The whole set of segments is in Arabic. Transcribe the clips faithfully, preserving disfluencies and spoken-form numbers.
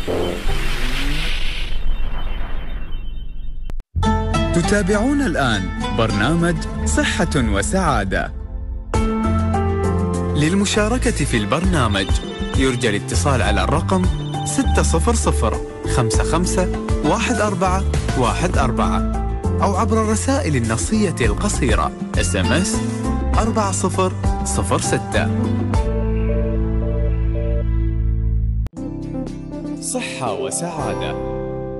تتابعون الآن برنامج صحة وسعادة. للمشاركة في البرنامج يرجى الاتصال على الرقم ستة صفر صفر خمسة خمسة واحد أربعة واحد أربعة أو عبر الرسائل النصية القصيرة إس إم إس أربعة صفر صفر ستة. صحة وسعادة.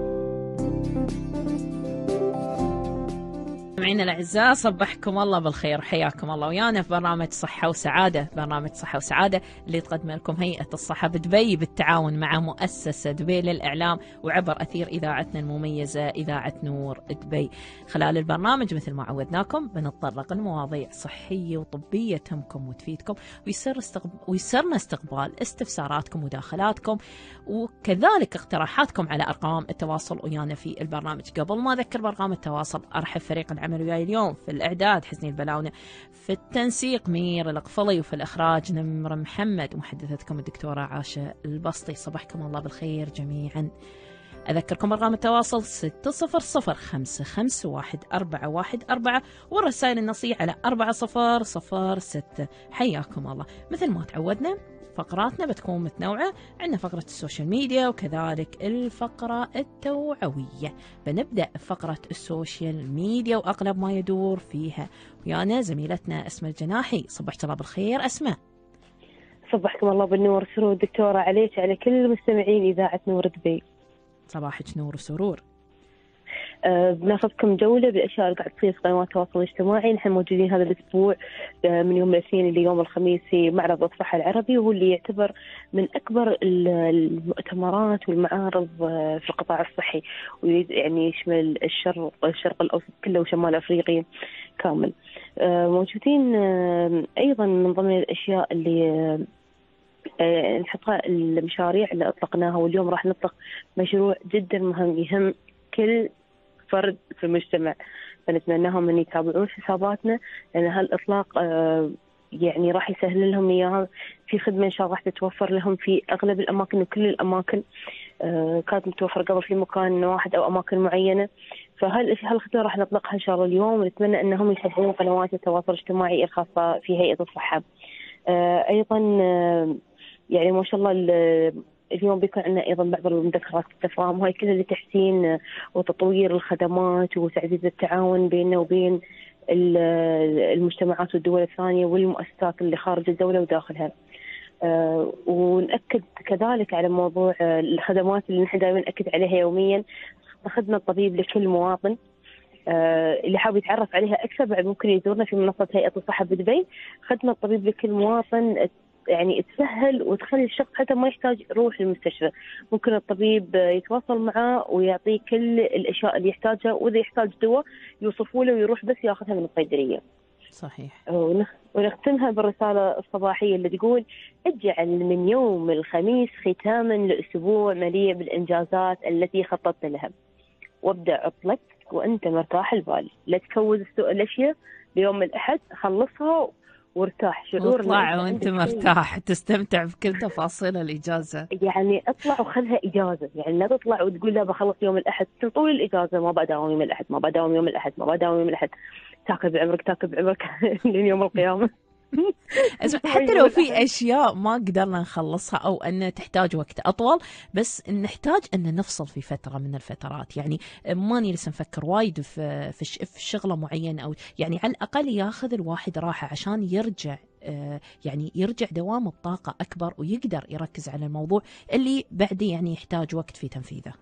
مستمعينا الأعزاء، صبحكم الله بالخير، حياكم الله ويانا في برنامج صحة وسعادة. برنامج صحة وسعادة اللي تقدم لكم هيئة الصحة بدبي بالتعاون مع مؤسسة دبي للإعلام وعبر أثير إذاعتنا المميزة إذاعة نور دبي. خلال البرنامج مثل ما عودناكم بنتطرق لمواضيع صحية وطبية تهمكم وتفيدكم، ويسر استقب... ويسرنا استقبال استفساراتكم وداخلاتكم وكذلك اقتراحاتكم على أرقام التواصل ويانا في البرنامج. قبل ما أذكر بأرقام التواصل، أرحب فريق العمل وياي اليوم في الإعداد حسني البلاونة، في التنسيق مير القفلي، وفي الإخراج نمر محمد، ومحدثتكم الدكتورة عاشة البسطي. صبحكم الله بالخير جميعا. أذكركم أرقام التواصل ستة صفر صفر خمسة خمسة واحد أربعة واحد أربعة والرسائل النصية على أربعة صفر صفر ستة. حياكم الله. مثل ما تعودنا فقراتنا بتكون متنوعة، عندنا فقرة السوشيال ميديا وكذلك الفقرة التوعوية. بنبدأ فقرة السوشيال ميديا وأغلب ما يدور فيها ويانا زميلتنا أسماء الجناحي. صبحت الله بالخير أسماء. صبحكم الله بالنور سرور دكتورة عليك على كل مستمعين إذاعة نور دبي. صباحك نور وسرور. أه بناخذكم جولة بالأشياء اللي قاعد تصير في قنوات التواصل الاجتماعي. نحن موجودين هذا الأسبوع أه من يوم الاثنين ليوم الخميس في معرض الصحة العربي، وهو اللي يعتبر من أكبر المؤتمرات والمعارض أه في القطاع الصحي، ويعني يشمل الشرق الشرق الأوسط كله وشمال أفريقيا كامل. أه موجودين أه أيضا من ضمن الأشياء اللي أه نحطها المشاريع اللي أطلقناها، واليوم راح نطلق مشروع جدا مهم يهم كل فرد في المجتمع، فنتمناهم أن يتابعون حساباتنا، لأن هالإطلاق آه يعني راح يسهل لهم إياها في خدمة إن شاء الله راح تتوفر لهم في أغلب الأماكن وكل الأماكن. آه كانت متوفرة قبل في مكان واحد أو أماكن معينة، فهالخدمة راح نطلقها إن شاء الله اليوم، ونتمنى أنهم يتابعون قنوات التواصل الاجتماعي الخاصة في هيئة الصحة. آه أيضا آه يعني ما شاء الله اليوم بيكون عندنا أيضا بعض المذكرات التفاهم، وهي كلها لتحسين وتطوير الخدمات وتعزيز التعاون بيننا وبين المجتمعات والدول الثانية والمؤسسات اللي خارج الدولة وداخلها. أه ونأكد كذلك على موضوع الخدمات اللي نحن دائما نأكد عليها يوميا، خدمة الطبيب لكل مواطن. أه اللي حاب يتعرف عليها أكثر بعد ممكن يزورنا في منصة هيئة الصحة بدبي. خدمة الطبيب لكل مواطن يعني تسهل وتخلي الشخص حتى ما يحتاج يروح للمستشفى، ممكن الطبيب يتواصل معه ويعطيه كل الأشياء اللي يحتاجها، وإذا يحتاج دواء يوصفوا له ويروح بس ياخذها من الصيدلية. صحيح. ونختمها بالرسالة الصباحية اللي تقول: اجعل من يوم الخميس ختاما لأسبوع مليء بالإنجازات التي خططت لها، وابدأ عطلك وأنت مرتاح البال، لا تكوز الأشياء ليوم الأحد، خلصها وارتاح. شعور اطلع وانت مرتاح تستمتع بكل تفاصيل الإجازة. يعني اطلع وخذها إجازة، يعني لا تطلع وتقول لا بخلص يوم الأحد طول الإجازة، ما بداوم يوم الأحد ما بداوم يوم الأحد ما بداوم يوم الأحد تاكل بعمرك تاكل بعمرك لين يوم القيامة. حتى لو في أشياء ما قدرنا نخلصها أو أن تحتاج وقت أطول، بس نحتاج أن نفصل في فترة من الفترات. يعني ماني لسه نفكر وايد في في شغلة معينة، أو يعني على الأقل ياخذ الواحد راحة عشان يرجع يعني يرجع دوام الطاقة أكبر ويقدر يركز على الموضوع اللي بعد يعني يحتاج وقت في تنفيذه.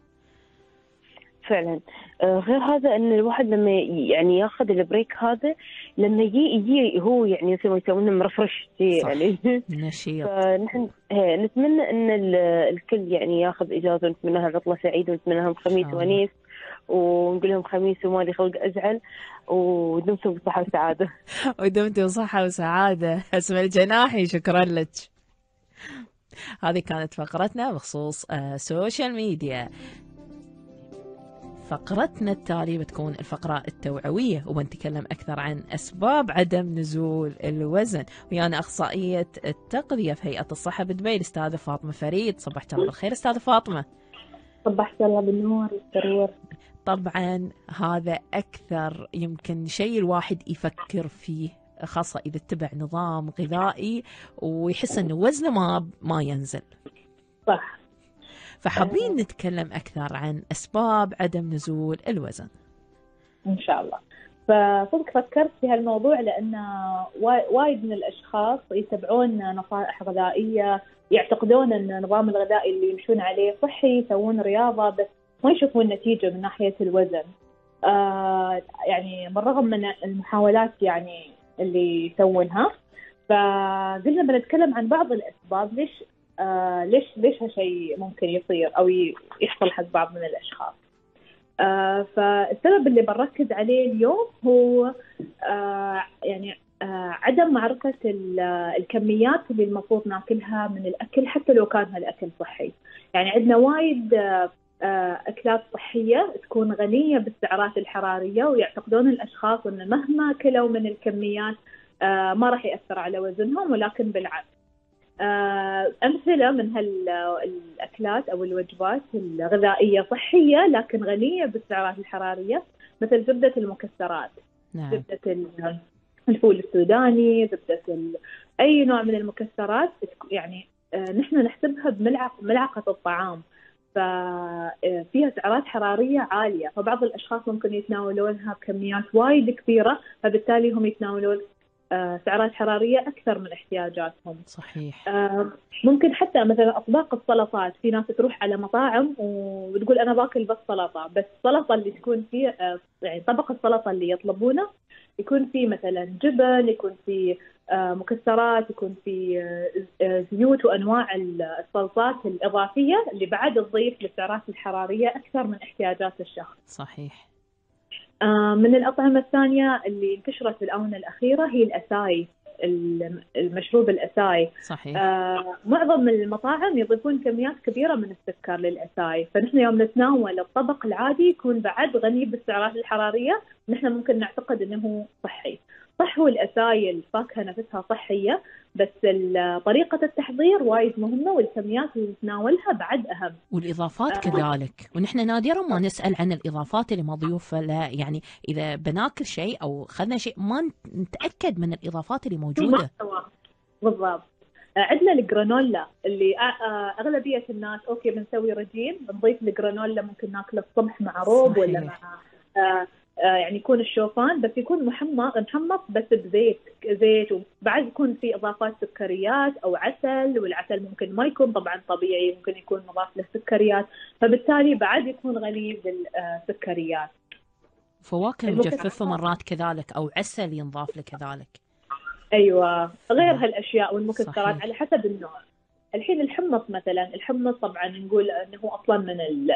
فعلا. آه غير هذا ان الواحد لما يعني ياخذ البريك هذا، لما يجي يجي هو يعني مثل ما يسمونه مرفرش يعني نشيط. فنحن نتمنى ان الكل يعني ياخذ اجازه، ونتمنى لها عطله سعيده، ونتمنى لهم خميس ونيس، ونقول لهم خميس وما لي خلق ازعل، ودمتم بصحه وسعاده. ودمتم بصحه وسعاده. أسماء الجناحي شكرا لك. هذه كانت فقرتنا بخصوص سوشيال ميديا. فقرتنا التالية بتكون الفقرة التوعوية، وبنتكلم أكثر عن أسباب عدم نزول الوزن، ويانا أخصائية التغذية في هيئة الصحة بدبي الأستاذة فاطمة فريد. صبحت الله بالخير أستاذة فاطمة. صبحت الله بالنور والسرور. طبعا هذا أكثر يمكن شيء الواحد يفكر فيه، خاصة إذا اتبع نظام غذائي ويحس أنه وزنه ما ما ينزل. صح. فحابين نتكلم أكثر عن أسباب عدم نزول الوزن إن شاء الله. فصدق فكرت في هالموضوع لأن وايد من الأشخاص يتبعون نصائح غذائية، يعتقدون أن النظام الغذائي اللي يمشون عليه صحي، يسوون رياضة، بس ما يشوفون نتيجة من ناحية الوزن. آه يعني بالرغم من المحاولات يعني اللي يسوونها، فقلنا بنتكلم عن بعض الأسباب ليش آه ليش ليش هالشيء ممكن يصير أو يحصل حق بعض من الأشخاص. آه فالسبب اللي بركز عليه اليوم هو آه يعني آه عدم معرفة الكميات اللي المفروض ناكلها من الأكل حتى لو كان هالأكل صحي. يعني عندنا وايد آه أكلات صحية تكون غنية بالسعرات الحرارية، ويعتقدون الأشخاص أن مهما كلوا من الكميات آه ما راح يأثر على وزنهم، ولكن بالعكس. آه أمثلة من هالأكلات أو الوجبات الغذائية صحية لكن غنية بالسعرات الحرارية، مثل زبدة المكسرات. نعم. زبدة الفول السوداني، زبدة أي نوع من المكسرات، يعني آه نحن نحسبها بملعقة ملعقة الطعام، ففيها سعرات حرارية عالية، فبعض الأشخاص ممكن يتناولونها بكميات وايد كبيرة، فبالتالي هم يتناولون سعرات حرارية أكثر من احتياجاتهم. صحيح. ممكن حتى مثلا أطباق السلطات، في ناس تروح على مطاعم وتقول أنا باكل بس سلطة، بس السلطة اللي تكون فيه يعني طبق السلطة اللي يطلبونه يكون فيه مثلا جبن، يكون فيه مكسرات، يكون فيه زيوت وأنواع الصلصات الإضافية اللي بعد تضيف للسعرات الحرارية أكثر من احتياجات الشخص. صحيح. من الأطعمة الثانية اللي انتشرت في الآونة الأخيرة هي الأساي، المشروب الأساي. صحيح. آه معظم المطاعم يضيفون كميات كبيرة من السكر للأساي، فنحن يوم نتناول الطبق العادي يكون بعد غني بالسعرات الحرارية، نحن ممكن نعتقد أنه صحي. صح، هو الأساي الفاكهة نفسها صحية، بس طريقة التحضير وايد مهمة، والكميات اللي نتناولها بعد أهم، والإضافات آه. كذلك. ونحن نادرا ما نسأل عن الإضافات اللي مضيوفة له، يعني إذا بناكل شيء أو خذنا شيء ما نتأكد من الإضافات اللي موجودة. بالضبط. عندنا الجرانولا اللي أغلبية الناس أوكي بنسوي رجيم بنضيف الجرانولا، ممكن ناكله الصبح مع روب. صحيح. ولا مع آه يعني يكون الشوفان، بس يكون محمص محمص بس بزيت زيت، وبعد يكون في إضافات سكريات أو عسل، والعسل ممكن ما يكون طبعا طبيعي، ممكن يكون مضاف له سكريات، فبالتالي بعد يكون غني بالسكريات. فواكه مجففة مرات كذلك، أو عسل ينضاف له كذلك. أيوة، غير هالأشياء والمكسرات. صحيح. على حسب النوع. الحين الحمص مثلا، الحمص طبعا نقول أنه أصلا من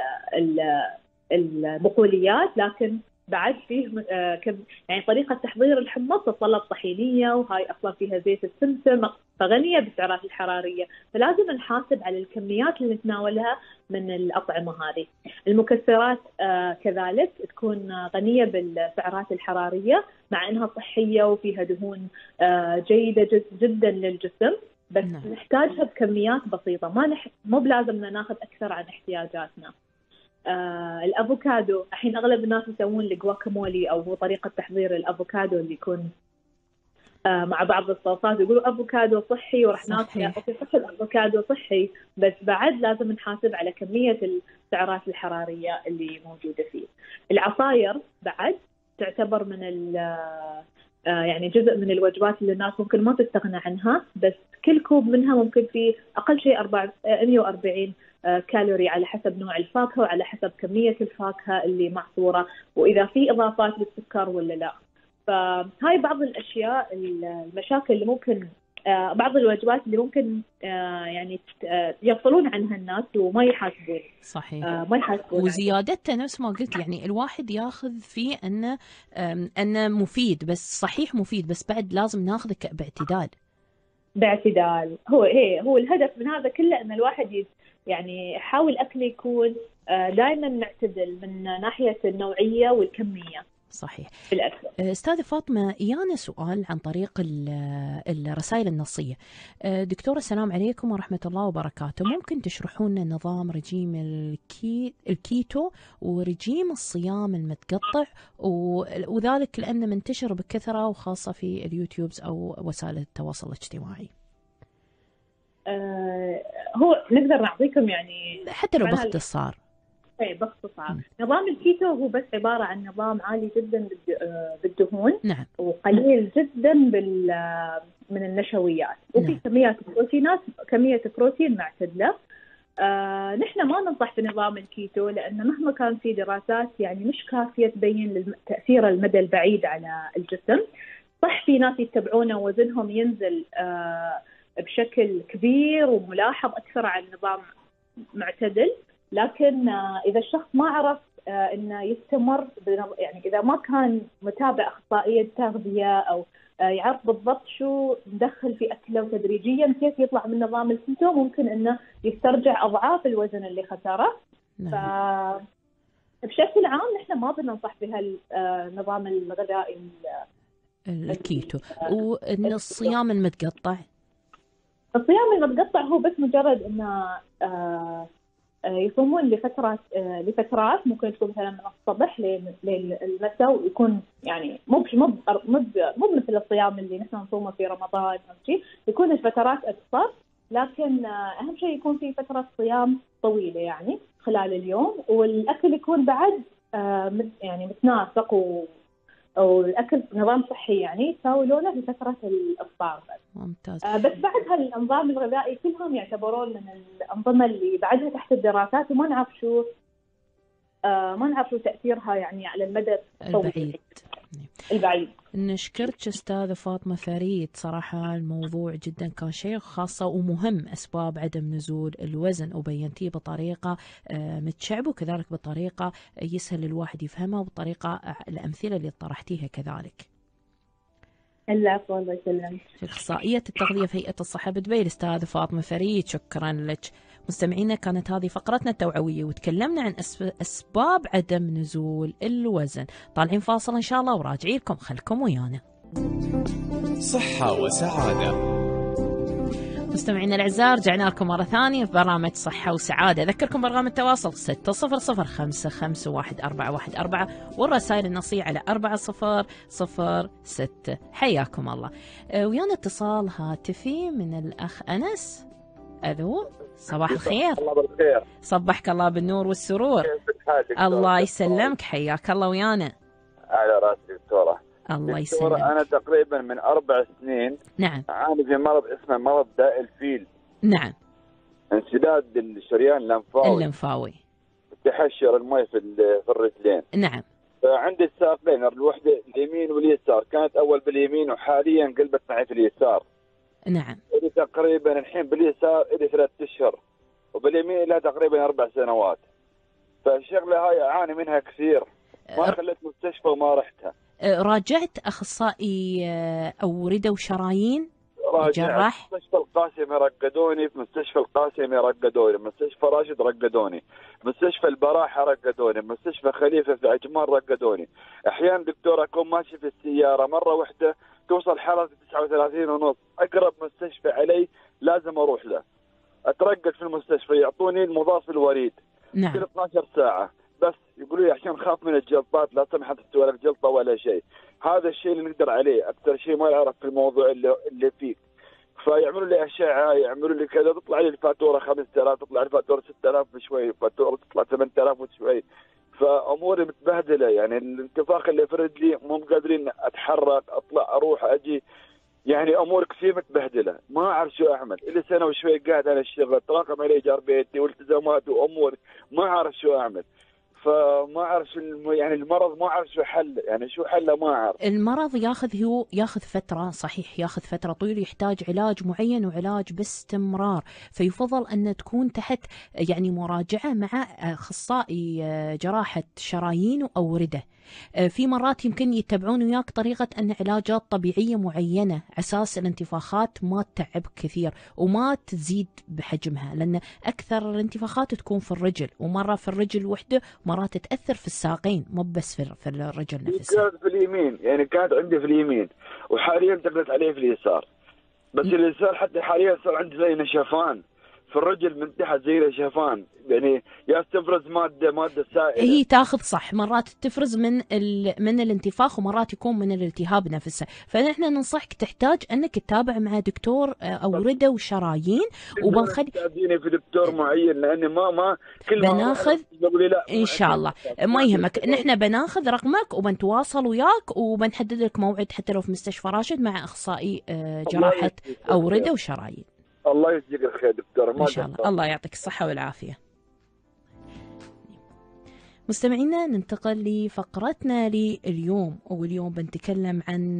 البقوليات، لكن بعد فيه آه كم يعني طريقة تحضير الحمص الصلة الطحينية، وهاي أصلا فيها زيت السمسم، فغنية بالسعرات الحرارية، فلازم نحاسب على الكميات اللي نتناولها من الأطعمة هذه. المكسرات آه كذلك تكون غنية بالسعرات الحرارية، مع أنها صحية وفيها دهون آه جيدة جدا للجسم، بس نعم. نحتاجها بكميات بسيطة، ما نح... مو بلازمنا ناخذ أكثر عن احتياجاتنا. آه الأفوكادو، الحين أغلب الناس يسوون الجواكامولي أو طريقة تحضير الأفوكادو اللي يكون آه مع بعض الصوصات، يقولوا أفوكادو صحي وراح ناكل. أوكي صح، الأفوكادو صحي، بس بعد لازم نحاسب على كمية السعرات الحرارية اللي موجودة فيه. العصاير بعد تعتبر من ال آه يعني جزء من الوجبات اللي الناس ممكن ما تستغنى عنها، بس كل كوب منها ممكن فيه أقل شيء مئة وأربعين كالوري على حسب نوع الفاكهة وعلى حسب كمية الفاكهة اللي معصورة، وإذا في إضافات للسكر ولا لا. فهاي بعض الأشياء، المشاكل اللي ممكن آه بعض الوجبات اللي ممكن آه يعني آه يغفلون عنها الناس وما يحاسبون. صحيح. آه ما يحاسبون. وزيادتها نفس ما قلت، يعني الواحد ياخذ فيه أنه أنه مفيد، بس صحيح مفيد، بس بعد لازم ناخذه باعتدال. باعتدال هو هي هو الهدف من هذا كله، أن الواحد يد يعني يحاول أكله يكون دائما معتدل من ناحية النوعية والكمية. صحيح. بالأكثر. أستاذة فاطمة، يانا سؤال عن طريق الرسائل النصية. دكتورة السلام عليكم ورحمة الله وبركاته، ممكن تشرحون لنا نظام رجيم الكي... الكيتو ورجيم الصيام المتقطع، وذلك لأنه منتشر بكثرة وخاصة في اليوتيوبز أو وسائل التواصل الاجتماعي؟ آه هو نقدر نعطيكم يعني حتى لو باختصار. اي باختصار. نظام الكيتو هو بس عبارة عن نظام عالي جدا بالدهون، نعم، وقليل جدا بال من النشويات، وفي نعم. كميات بروتينات، كمية بروتين معتدلة. آه نحن ما ننصح بنظام الكيتو، لأن مهما كان في دراسات يعني مش كافية تبين تأثير المدى البعيد على الجسم. صح في ناس يتبعونه وزنهم ينزل آه بشكل كبير وملاحظ أكثر على النظام معتدل، لكن إذا الشخص ما عرف إنه يستمر، يعني إذا ما كان متابع أخصائية تغذية أو يعرف بالضبط شو ندخل في أكله وتدريجيا كيف يطلع من نظام الكيتو، ممكن إنه يسترجع أضعاف الوزن اللي خسره. نعم. فبشكل عام نحن ما بننصح بهالنظام الغذائي الكيتو. وإن الصيام المتقطع، الصيام المتقطع هو بس مجرد إنه آه يصومون لفترات آه لفترات ممكن تكون مثلا من الصبح للمساء، ويكون يعني مو مو مو مثل الصيام اللي نحن نصومه في رمضان أو شيء، يكون الفترات أقصر، لكن آه أهم شيء يكون في فترة صيام طويلة يعني خلال اليوم، والأكل يكون بعد آه يعني متناسق و أو الأكل نظام صحي يعني يساوونه في فترة الإفطار بس. ممتاز. آه بس بعد هالأنظام الغذائي كلهم يعتبرون من الأنظمة اللي بعدها تحت الدراسات، وما نعرف شو آه ما نعرف شو تأثيرها يعني على المدى البعيد. البعيد. نشكرك أستاذة فاطمة فريد، صراحة الموضوع جدا كان شيق، خاصة ومهم أسباب عدم نزول الوزن، وبينتيه بطريقة متشعبة وكذلك بطريقة يسهل الواحد يفهمها، وبطريقة الأمثلة اللي طرحتيها كذلك. العفو، الله يسلمك. أخصائية التغذية في هيئة الصحة بدبي الأستاذة فاطمة فريد، شكرا لك. مستمعينا، كانت هذه فقرتنا التوعوية، وتكلمنا عن أسباب عدم نزول الوزن. طالعين فاصل إن شاء الله وراجعين لكم، خلكم ويانا. صحة وسعادة. مستمعينا الأعزاء، رجعنا لكم مرة ثانية في برنامج صحة وسعادة. أذكركم برقم التواصل ستة صفر صفر خمسة خمسة واحد أربعة واحد أربعة، والرسائل النصية على أربعة صفر صفر ستة. حياكم الله. ويانا اتصال هاتفي من الأخ أنس. ألو، صباح الخير. الله بالخير. صبحك الله بالنور والسرور. الله يسلمك، حياك الله ويانا. على راسي دكتورة. الله يسلمك. أنا تقريبا من أربع سنين نعم أعاني في مرض اسمه مرض داء الفيل. نعم. انسداد الشريان اللمفاوي اللمفاوي تحشر الماء في في الرجلين. نعم. فعندي الساقين، الوحدة اليمين واليسار، كانت أول باليمين وحاليا قلبت معي في اليسار. نعم. إلي تقريبا الحين باليسار إلي ثلاث أشهر، وباليمين لها تقريبا أربع سنوات. فالشغلة هاي أعاني منها كثير، ما خليت مستشفى وما رحتها. راجعت أخصائي أوردة وشرايين؟ جراح؟ مستشفى القاسمي رقدوني، في مستشفى القاسمي رقدوني، مستشفى راشد رقدوني، مستشفى البراحة رقدوني، مستشفى خليفة في عجمان رقدوني. أحيانا دكتور أكون ماشي في السيارة مرة واحدة توصل حرارة تسعة وثلاثين ونص، أقرب مستشفى علي لازم أروح له. أترقد في المستشفى يعطوني المضاف الوريد. نعم. كل اثناشر ساعة بس، يقولوا لي عشان خاف من الجلطات لا سمحت تسوي لك جلطة ولا شيء. هذا الشيء اللي نقدر عليه، أكثر شيء ما يعرف في الموضوع اللي, اللي فيه. فيعملوا لي أشعة، يعملوا لي كذا، تطلع لي الفاتورة خمسة آلاف، تطلع الفاتورة ستة آلاف وشوي، الفاتورة تطلع ثمانية آلاف وشوي. فأموري متبهدلة، يعني الانتفاخ اللي في رجلي مو قادرين أتحرك، أطلع أروح أجي، يعني أمور كثير متبهدلة، ما أعرف شو أعمل. إلي سنة وشوي قاعد على الشغل، تراكم علي إيجار بيتي والتزامات وأمور، ما أعرف شو أعمل. فما أعرف شو يعني المرض، ما أعرف شو حل، يعني شو حله ما أعرف. المرض ياخذ هو ياخذ فترة، صحيح ياخذ فترة طويلة، يحتاج علاج معين وعلاج باستمرار، فيفضل أن تكون تحت يعني مراجعة مع أخصائي جراحة شرايين وأوردة. في مرات يمكن يتبعون وياك طريقة أن علاجات طبيعية معينة أساس الانتفاخات ما تتعب كثير وما تزيد بحجمها، لأن أكثر الانتفاخات تكون في الرجل، ومرة في الرجل وحدة مرات تأثر في الساقين مو بس في, في الرجل نفسها. كانت في اليمين، يعني كانت عندي في اليمين وحاليا انتقلت عليه في اليسار، بس م. اليسار حتى حاليا صار عندي زي نشفان في الرجل من تحت زي نشفان، يعني يا تفرز ماده ماده سائله. هي تاخذ صح، مرات تفرز من من الانتفاخ ومرات يكون من الالتهاب نفسه، فنحن ننصحك تحتاج انك تتابع مع دكتور اورده وشرايين، وبنخلي تابعيني في دكتور معين لاني ما ما كل ما بناخذ ان شاء الله ما يهمك. نحن بناخذ رقمك وبنتواصل وياك وبنحدد لك موعد حتى لو في مستشفى راشد مع اخصائي جراحه اورده وشرايين. الله يجزيك الخير دكتور. إن شاء الله. الله يعطيك الصحة والعافية. مستمعينا ننتقل لفقرتنا لليوم، واليوم بنتكلم عن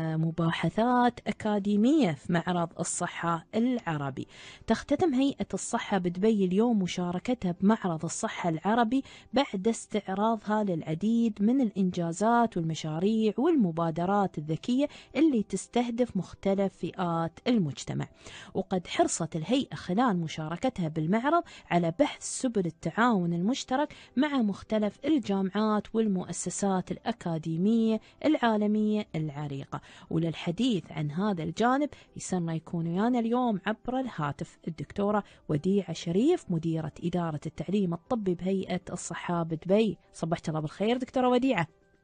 مباحثات أكاديمية في معرض الصحة العربي. تختتم هيئة الصحة بدبي اليوم مشاركتها بمعرض الصحة العربي بعد استعراضها للعديد من الإنجازات والمشاريع والمبادرات الذكية اللي تستهدف مختلف فئات المجتمع. وقد حرصت الهيئة خلال مشاركتها بالمعرض على بحث سبل التعاون المشترك مع مختلف مختلف الجامعات والمؤسسات الأكاديمية العالمية العريقة. وللحديث عن هذا الجانب يسرنا يكون ويانا اليوم عبر الهاتف الدكتورة وديعة شريف، مديرة إدارة التعليم الطبي بهيئة الصحة بدبي. صبحت الله بالخير دكتورة وديعة.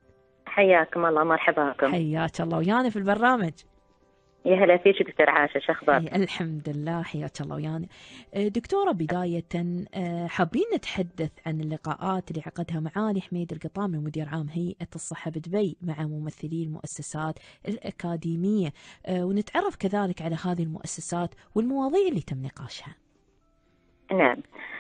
حياكم الله، مرحبا بكم. حياك الله ويانا في البرنامج. يا هلا فيك دكتور عاشة، شو اخبارك؟ الحمد لله، حياك الله ويانا. دكتورة بداية حابين نتحدث عن اللقاءات اللي عقدها معالي حميد القطامي مدير عام هيئة الصحة بدبي مع ممثلي المؤسسات الأكاديمية، ونتعرف كذلك على هذه المؤسسات والمواضيع اللي تم نقاشها. نعم،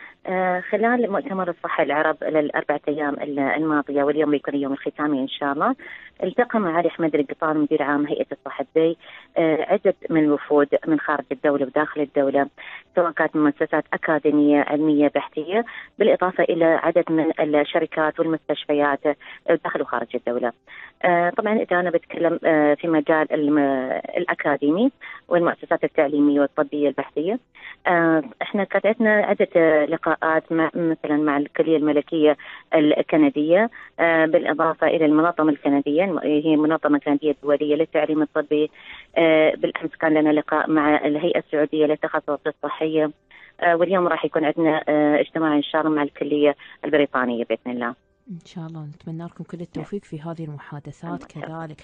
خلال مؤتمر الصحة العرب للأربعة أيام الماضية واليوم بيكون اليوم الختامي إن شاء الله، التقى معالي حميد القطامي مدير عام هيئة الصحة بدبي عدة من الوفود من خارج الدولة وداخل الدولة، سواء كانت مؤسسات أكاديمية علمية بحثية، بالإضافة إلى عدد من الشركات والمستشفيات داخل وخارج الدولة. طبعا إذا أنا بتكلم في مجال الأكاديمي والمؤسسات التعليمية والطبية البحثية، إحنا كانت عندنا عدة لقاءات مع مثلا مع الكلية الملكية الكندية، بالإضافة إلى المنظمة الكندية، هي منظمة كندية دولية للتعليم الطبي. بالأمس كان لنا لقاء مع الهيئة السعودية للتخصصات الصحية، واليوم راح يكون عندنا اجتماع إن شاء الله مع الكلية البريطانية بإذن الله. إن شاء الله نتمنى لكم كل التوفيق في هذه المحادثات. كذلك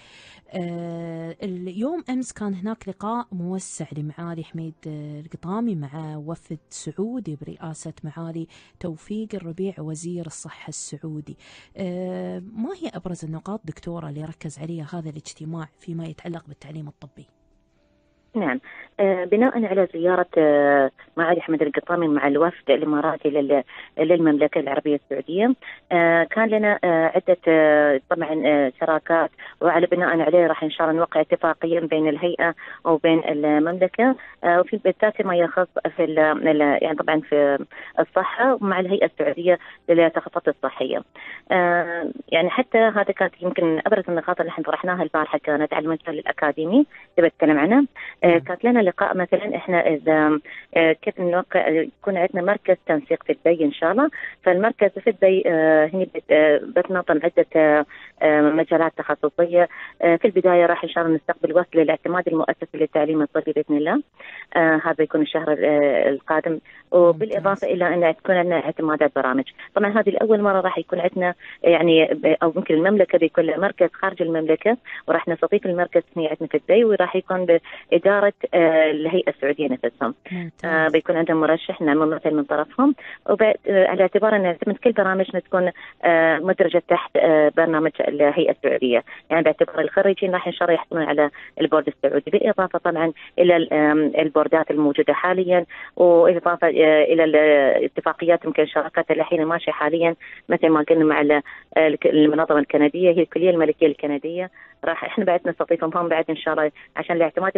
آه اليوم أمس كان هناك لقاء موسع لمعالي حميد القطامي مع وفد سعودي برئاسة معالي توفيق الربيع وزير الصحة السعودي. آه ما هي أبرز النقاط دكتورة اللي ركز عليها هذا الاجتماع فيما يتعلق بالتعليم الطبي؟ نعم، آه بناء على زيارة آه معالي حميد القطامي مع الوفد الإماراتي للمملكة العربية السعودية، آه كان لنا آه عدة آه طبعا آه شراكات، وعلى بناء عليه راح إن شاء الله نوقع اتفاقيا بين الهيئة وبين المملكة، آه وفي بالذات ما يخص في يعني طبعا في الصحة ومع الهيئة السعودية للتخصصات الصحية. آه يعني حتى هذا كانت يمكن أبرز النقاط اللي احنا طرحناها البارحة كانت على المجال الأكاديمي اللي بتكلم عنه. آه كانت لنا لقاء مثلا احنا اذا آه كيف نوقع يكون عندنا مركز تنسيق في دبي ان شاء الله، فالمركز في دبي آه هنا بتنظم عده آه مجالات تخصصيه. آه في البدايه راح ان شاء الله نستقبل وصل الاعتماد المؤسسي للتعليم الطبي باذن الله، آه هذا يكون الشهر آه القادم، وبالاضافه الى ان تكون عندنا اعتمادات برامج. طبعا هذه الاول مره راح يكون عندنا يعني او ممكن المملكه بيكون لها مركز خارج المملكه، وراح نستضيف المركز هنا عندنا في دبي، وراح يكون باداره آه الهيئه السعوديه نفسهم. آه بيكون عندهم مرشح نعم ممثل من طرفهم، وعلى اعتبار ان كل برامجنا تكون آه مدرجه تحت آه برنامج الهيئه السعوديه، يعني باعتبار الخريجين راح ان شاء الله يحصلون على البورد السعودي، بالاضافه طبعا الى البوردات الموجوده حاليا، واضافه آه الى الاتفاقيات يمكن الشراكات اللي الحين ماشيه حاليا مثل ما قلنا مع المنظمه الكنديه، هي الكليه الملكيه الكنديه، راح احنا بعد نستضيفهم هم بعد ان شاء الله عشان الاعتماد المؤسسي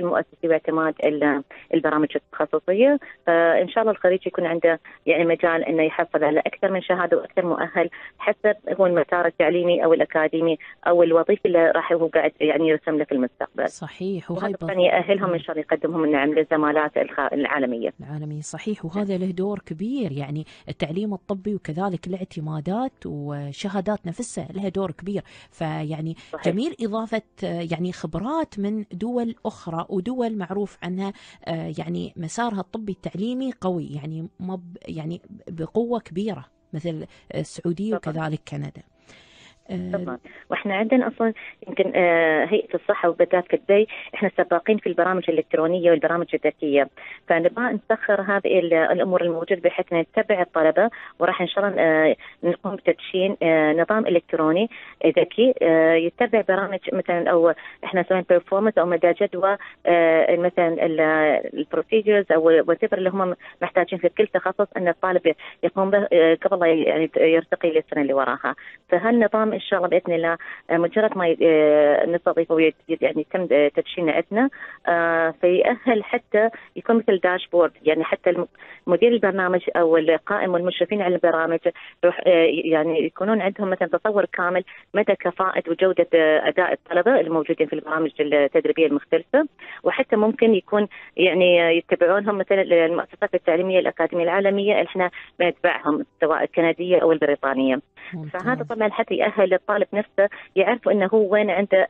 النفسي واعتماد البرامج التخصصيه. فان شاء الله الخريج يكون عنده يعني مجال انه يحصل على اكثر من شهاده واكثر مؤهل حسب هو المسار التعليمي او الاكاديمي او الوظيفي اللي راح هو قاعد يعني يرسم له في المستقبل. صحيح. وهذا طبعا يأهلهم ان شاء الله يقدمهم النعم للزمالات العالميه. العالمية صحيح. وهذا له دور كبير، يعني التعليم الطبي وكذلك الاعتمادات وشهادات نفسها لها دور كبير. فيعني صحيح. جميل إضافة يعني خبرات من دول أخرى ودول معروف عنها يعني مسارها الطبي التعليمي قوي، يعني مب يعني بقوة كبيرة مثل السعودية وكذلك كندا. طبعا. واحنا عندنا اصلا يمكن آه هيئه الصحه وبالذات في دبي احنا سباقين في البرامج الالكترونيه والبرامج الذكيه، فنبغى نسخر هذه الامور الموجوده بحيث نتبع الطلبه، وراح ان شاء الله آه نقوم بتدشين آه نظام الكتروني ذكي آه يتبع برامج مثلا او احنا نسميها بيرفورمانس او مدى جدوى آه مثلا البروسيجرز او وات اللي هم محتاجين في كل تخصص ان الطالب يقوم به آه قبل يعني يرتقي للسنه اللي وراها. فهالنظام ان شاء الله باذن الله مجرد ما نستضيفه يعني يتم تدشينه عندنا فيأهل حتى يكون مثل داشبورد، يعني حتى مدير البرنامج او القائم والمشرفين على البرامج يعني يكونون عندهم مثلا تصور كامل مدى كفاءة وجودة اداء الطلبه الموجودين في البرامج التدريبيه المختلفه، وحتى ممكن يكون يعني يتبعونهم مثلا المؤسسات التعليمية الأكاديمية العالمية اللي احنا بنتبعهم سواء الكندية او البريطانية. فهذا طبعا حتى يأهل الطالب نفسه يعرف انه هو وين عنده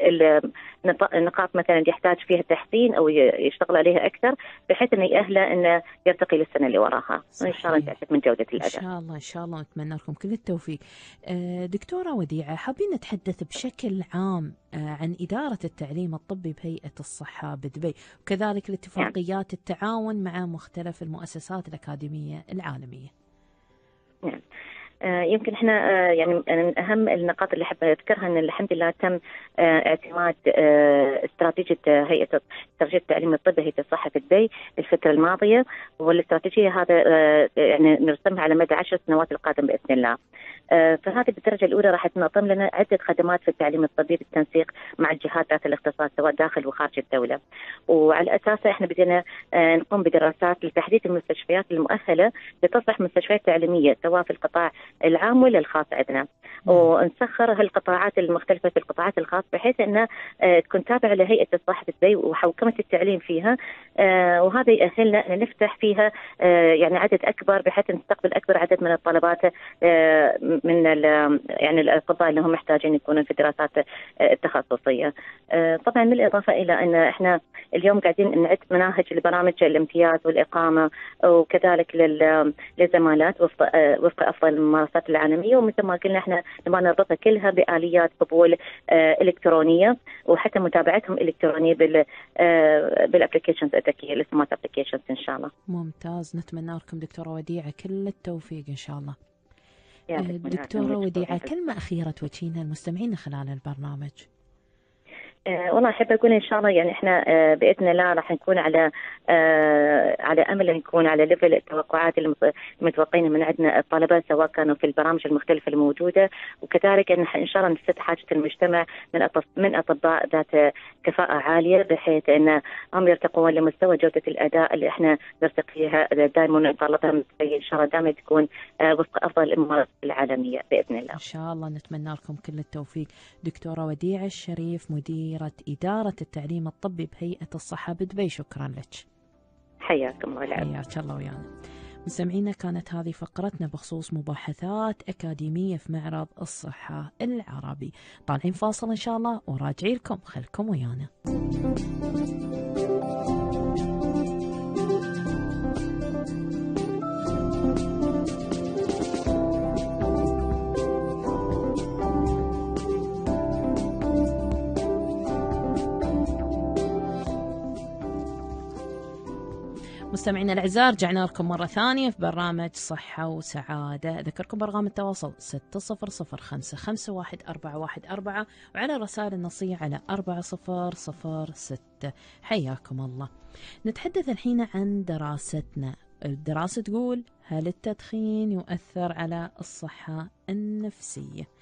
النقاط مثلا يحتاج فيها تحسين او يشتغل عليها اكثر بحيث انه يأهله انه يرتقي للسنه اللي وراها. ان شاء الله نتأكد من جوده الاداء. ان شاء الله ان شاء الله نتمنى لكم كل التوفيق. دكتوره وديعه، حابين نتحدث بشكل عام عن إدارة التعليم الطبي بهيئة الصحة بدبي وكذلك الاتفاقيات التعاون مع مختلف المؤسسات الأكاديمية العالمية. نعم. آه يمكن احنا آه يعني من اهم النقاط اللي حابه اذكرها ان الحمد لله تم آه اعتماد آه استراتيجيه هيئه استراتيجيه التعليم الطبي هيئه الصحه في دبي الفتره الماضيه، والاستراتيجيه هذا آه يعني نرسمها على مدى عشر سنوات القادمه باذن الله. آه فهذه بالدرجه الاولى راح تنظم لنا عده خدمات في التعليم الطبي بالتنسيق مع الجهات ذات الاختصاص سواء داخل وخارج الدوله، وعلى اساسها احنا بدينا آه نقوم بدراسات لتحديد المستشفيات المؤهله لتصلح مستشفيات تعليميه سواء في القطاع العام ولا الخاص عندنا، ونسخر هالقطاعات المختلفه في القطاعات الخاصه بحيث انها آه تكون تابعه لهيئه الصحه بدبي وحوكمه التعليم فيها، آه وهذا يأهلنا ان نفتح فيها آه يعني عدد اكبر بحيث نستقبل اكبر عدد من الطلبات آه من يعني الاطباء اللي هم محتاجين يكونون في الدراسات التخصصيه. آه طبعا بالاضافه الى ان احنا اليوم قاعدين نعد مناهج لبرامج الامتياز والاقامه وكذلك للزمالات وفق آه وفق افضل الممارسات العالميه، ومثل ما قلنا احنا نبغى نربطها كلها باليات قبول آه الكترونيه وحتى متابعتهم الكترونيه بال آه بالابلكيشنز الذكيه السمارت ابلكيشنز ان شاء الله. ممتاز، نتمنى لكم دكتوره وديعه كل التوفيق ان شاء الله. دكتورة وديعة، كلمة أخيرة توجهينها للمستمعين خلال البرنامج. أه والله أحب أقول إن شاء الله يعني إحنا أه بإذن الله راح نكون على أه على أمل أن نكون على ليفل التوقعات المتوقعين من عندنا الطلبة سواء كانوا في البرامج المختلفة الموجودة، وكذلك إن, إن شاء الله نسد حاجة المجتمع من من أطباء ذات كفاءة عالية بحيث أن هم يرتقون لمستوى جودة الأداء اللي إحنا نرتقيها دائما ونطالبها إن شاء الله دائما تكون أه وفق أفضل الممارسات العالمية بإذن الله. إن شاء الله نتمنى لكم كل التوفيق. دكتورة وديعة الشريف مدير إدارة التعليم الطبي بهيئة الصحة بدبي، شكرا لك. حياكم الله. حياك الله ويانا. مستمعينا، كانت هذه فقرتنا بخصوص مباحثات أكاديمية في معرض الصحة العربي. طالعين فاصل إن شاء الله وراجعي لكم، خلكم ويانا. مستمعينا الأعزاء، رجعنا لكم مرة ثانية في برنامج صحة وسعادة. أذكركم برقم التواصل ستة صفر صفر خمسة خمسة واحد أربعة واحد أربعة وعلى رسائل النصية على أربعة صفر صفر ستة. حياكم الله. نتحدث الحين عن دراستنا. الدراسة تقول: هل التدخين يؤثر على الصحة النفسية؟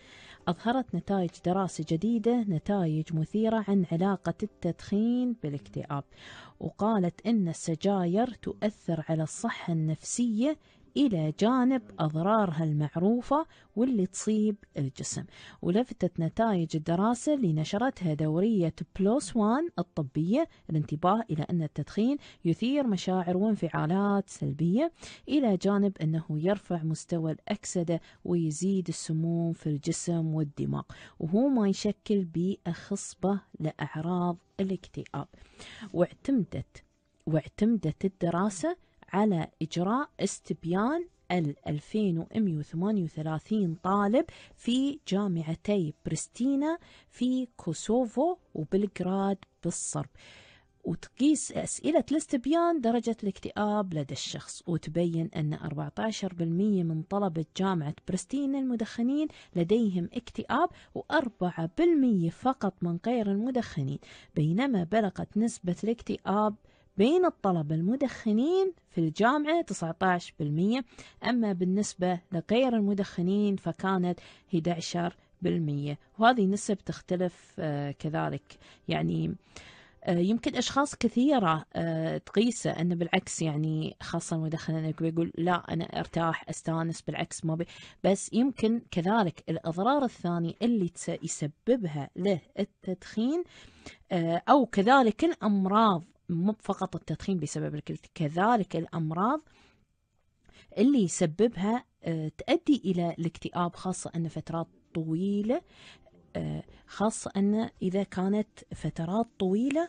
أظهرت نتائج دراسة جديدة نتائج مثيرة عن علاقة التدخين بالاكتئاب، وقالت إن السجاير تؤثر على الصحة النفسية إلى جانب أضرارها المعروفة واللي تصيب الجسم. ولفتت نتائج الدراسة اللي نشرتها دورية بلوس وان الطبية الانتباه إلى أن التدخين يثير مشاعر وانفعالات سلبية إلى جانب أنه يرفع مستوى الأكسدة ويزيد السموم في الجسم والدماغ، وهو ما يشكل بيئة خصبة لأعراض الاكتئاب. واعتمدت واعتمدت الدراسة على إجراء استبيان ألفين ومئة وثمانية وثلاثين طالب في جامعتي بريستينا في كوسوفو وبلغراد بالصرب، وتقيس أسئلة الاستبيان درجة الاكتئاب لدى الشخص، وتبين أن أربعة عشر بالمئة من طلبة جامعة بريستينا المدخنين لديهم اكتئاب، وأربعة بالمئة فقط من غير المدخنين، بينما بلغت نسبة الاكتئاب بين الطلبة المدخنين في الجامعة تسعة عشر بالمئة، أما بالنسبة لغير المدخنين فكانت أحد عشر بالمئة، وهذه نسب تختلف آه كذلك. يعني آه يمكن أشخاص كثيرة آه تقيسه أن بالعكس، يعني خاصة المدخن يقول لا أنا أرتاح أستانس بالعكس ما بي، بس يمكن كذلك الأضرار الثانية اللي يسببها له التدخين آه أو كذلك الأمراض، مو فقط التدخين بسبب كذلك الأمراض اللي يسببها تؤدي إلى الاكتئاب، خاصة أن فترات طويلة خاصة أن إذا كانت فترات طويلة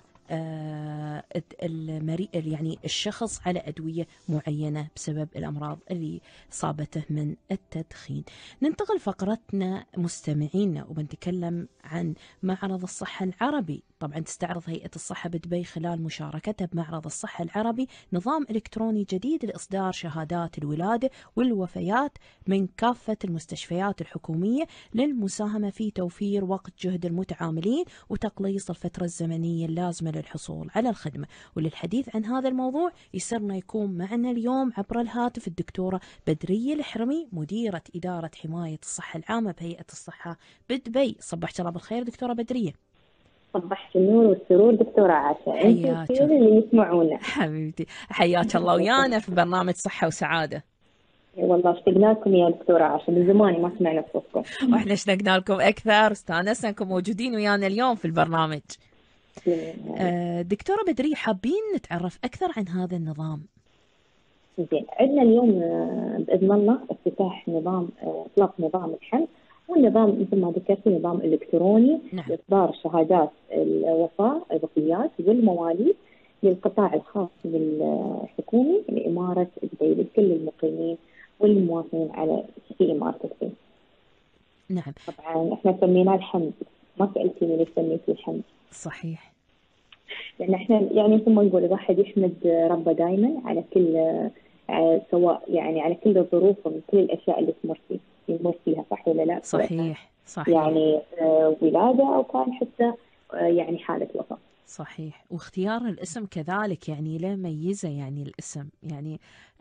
المريء يعني الشخص على أدوية معينة بسبب الأمراض اللي صابته من التدخين. ننتقل فقرتنا مستمعينا وبنتكلم عن معرض الصحة العربي. طبعا تستعرض هيئة الصحة بدبي خلال مشاركتها بمعرض الصحة العربي نظام إلكتروني جديد لإصدار شهادات الولادة والوفيات من كافة المستشفيات الحكومية للمساهمة في توفير وقت جهد المتعاملين وتقليص الفترة الزمنية اللازمة للحصول على الخدمة. وللحديث عن هذا الموضوع يسرنا يكون معنا اليوم عبر الهاتف الدكتورة بدرية الحرمي مديرة إدارة حماية الصحة العامة بهيئة الصحة بدبي. صبحت الله بالخير دكتورة بدرية. صبحت النور والسرور دكتورة عاشا، حياك اللي يسمعونا حبيبتي، حياك الله ويانا في برنامج صحة وسعادة. والله اشتقنا لكم يا دكتورة عاشا، من زمان ما سمعنا صوتكم. واحنا اشتقنا لكم اكثر، استانسنا انكم موجودين ويانا اليوم في البرنامج. آه دكتورة بدرية، حابين نتعرف اكثر عن هذا النظام. زين، عندنا اليوم باذن الله افتتاح نظام اطلاق نظام الحمل، والنظام مثل ما ذكرت نظام الكتروني لاصدار شهادات الوفاه الوفيات والمواليد للقطاع الخاص بالحكومي لاماره دبي لكل المقيمين والمواطنين على في اماره دبي. نعم. طبعا احنا سميناه الحمد، ما سالتيني ليش سميتيه الحمد؟ صحيح. لان احنا يعني مثل ما نقول الواحد يحمد ربه دائما على كل على سواء يعني على كل الظروف ومن كل الاشياء اللي تمر فيه يمر فيها، صح ولا لا؟ صحيح صحيح. يعني آه ولاده او كان حتى آه يعني حاله وفاه. صحيح. واختيار الاسم كذلك يعني له ميزه، يعني الاسم يعني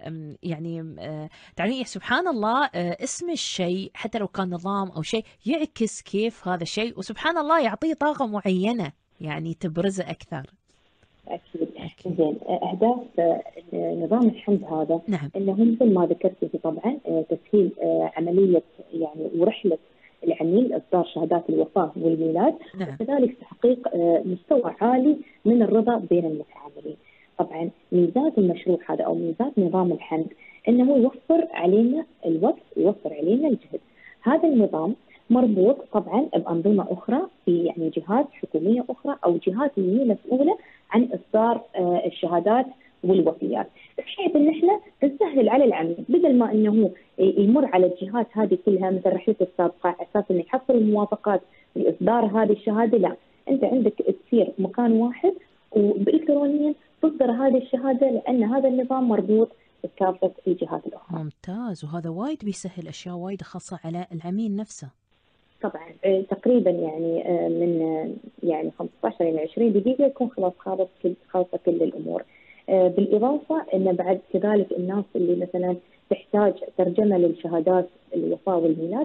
يعني تعرفين سبحان الله اسم الشيء حتى لو كان نظام او شيء يعكس كيف هذا الشيء، وسبحان الله يعطيه طاقه معينه يعني تبرزه اكثر. أكيد. زين، أهداف نظام الحمد هذا نعم. أنه مثل ما ذكرتي طبعا تسهيل عملية يعني ورحلة العميل إصدار شهادات الوفاة والميلاد، نعم. وكذلك تحقيق مستوى عالي من الرضا بين المتعاملين. طبعا ميزات المشروع هذا أو ميزات نظام الحمد أنه يوفر علينا الوقت، يوفر علينا الجهد. هذا النظام مربوط طبعا بأنظمة أخرى في يعني جهات حكومية أخرى أو جهات اللي هي مسؤولة عن إصدار الشهادات والوفيات، بحيث إن إحنا نسهل على العميل بدل ما إنه يمر على الجهات هذه كلها مثل رحلته السابقة على أساس إنه يحصل الموافقات لإصدار هذه الشهادة. لا، أنت عندك تصير مكان واحد وبإلكترونيا تصدر هذه الشهادة، لأن هذا النظام مربوط بكافة الجهات الأخرى. ممتاز، وهذا وايد بيسهل أشياء وايد خاصة على العميل نفسه. طبعا تقريبا يعني من يعني خمسة عشر إلى عشرين دقيقة يكون خلاص خالص كل خالصة كل الأمور. بالإضافة أن بعد كذلك الناس اللي مثلا تحتاج ترجمة للشهادات الوفاة والميلاد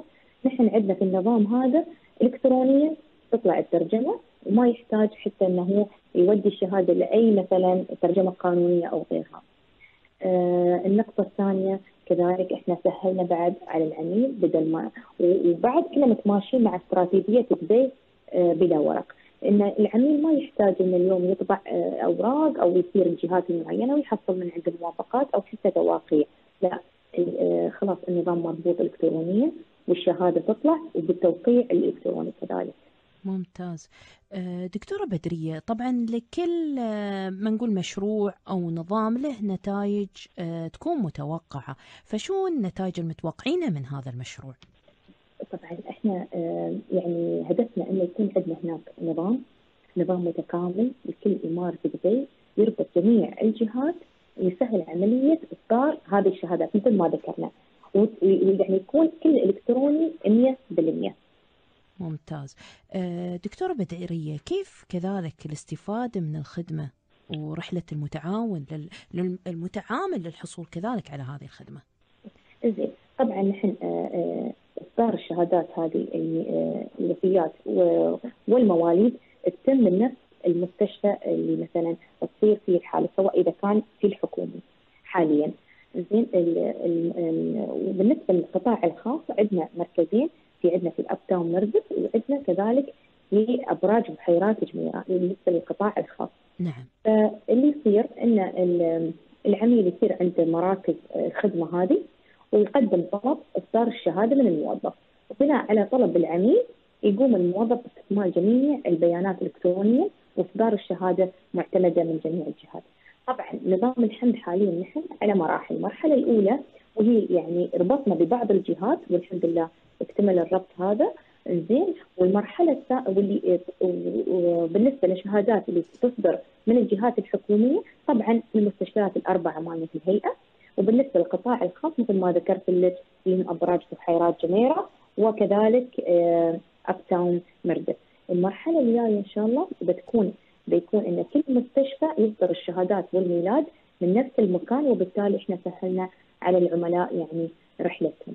نحن عندنا في النظام هذا إلكترونيا تطلع الترجمة، وما يحتاج حتى أنه هو يودي الشهادة لأي مثلا ترجمة قانونية أو غيرها. آه النقطة الثانية كذلك احنا سهلنا بعد على العميل، بدل ما وبعد كنا متماشيين مع استراتيجية دبي آه بلا ورق، ان العميل ما يحتاج ان اليوم يطبع آه اوراق او يصير الجهات المعينة ويحصل من عند الموافقات او حتى تواقيع، لا آه خلاص النظام مربوط الكترونيا والشهادة تطلع وبالتوقيع الالكتروني كذلك. ممتاز. دكتورة بدرية، طبعا لكل ما نقول مشروع أو نظام له نتائج تكون متوقعة، فشو النتائج المتوقعين من هذا المشروع؟ طبعا احنا يعني هدفنا أن يكون عندنا هناك نظام نظام متكامل لكل إمارة دبي يربط جميع الجهات ويسهل عملية إصدار هذه الشهادات مثل ما ذكرنا، ويعني يكون كل إلكتروني مية بالمية. ممتاز. دكتورة بدرية، كيف كذلك الاستفادة من الخدمة ورحلة المتعاون للمتعامل للحصول كذلك على هذه الخدمة؟ زين، طبعا نحن إصدار الشهادات هذه الوفيات والمواليد تتم من نفس المستشفى اللي مثلا تصير فيه الحالة، سواء إذا كان في الحكومي حاليا. زين، وبالنسبة للقطاع الخاص عندنا مركزين، في عندنا في الأب تاون مردف، وعندنا كذلك في أبراج بحيرات جميرة بالنسبة للقطاع الخاص. نعم. فاللي يصير أن العميل يصير عنده مراكز الخدمة هذه ويقدم طلب إصدار الشهادة من الموظف، وبناء على طلب العميل يقوم الموظف باستكمال جميع البيانات الإلكترونية وإصدار الشهادة معتمدة من جميع الجهات. طبعا نظام الحمد حاليا نحن على مراحل. المرحلة الأولى وهي يعني ربطنا ببعض الجهات والحمد لله اكتمل الربط هذا. زين، والمرحلة الثانية واللي بالنسبة للشهادات اللي تصدر من الجهات الحكومية طبعا المستشفيات الأربعة مالت الهيئة، وبالنسبة للقطاع الخاص مثل ما ذكرت لك من أبراج بحيرات جميرة وكذلك أب تاون مردف. المرحلة الجاية إن شاء الله بتكون بيكون إن كل مستشفى يصدر الشهادات والميلاد من نفس المكان، وبالتالي إحنا سهلنا على العملاء يعني رحلتهم.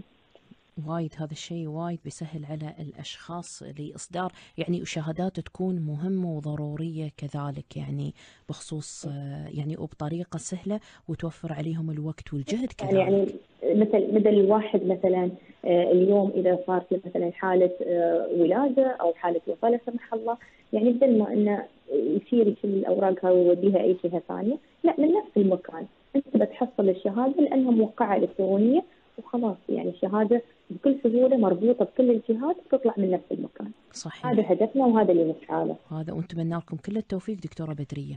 وايد هذا الشيء وايد بيسهل على الأشخاص لإصدار يعني وشهادات تكون مهمة وضرورية كذلك، يعني بخصوص يعني وبطريقة سهلة وتوفر عليهم الوقت والجهد كذلك. يعني مثل بدل الواحد مثلا اليوم إذا صار في مثلا حالة ولادة أو حالة وفاة لا سمح الله، يعني بدل ما إنه يصير يشيل الأوراق هاي ويوديها أي جهة ثانية، لا من نفس المكان أنت بتحصل الشهادة لأنها موقعة إلكترونية وخلاص، يعني الشهادة بكل سهولة مربوطة بكل الجهات تطلع من نفس المكان. صحيح. هذا هدفنا وهذا اللي نسعى له. هذا، ونتمنى لكم كل التوفيق دكتورة بدرية.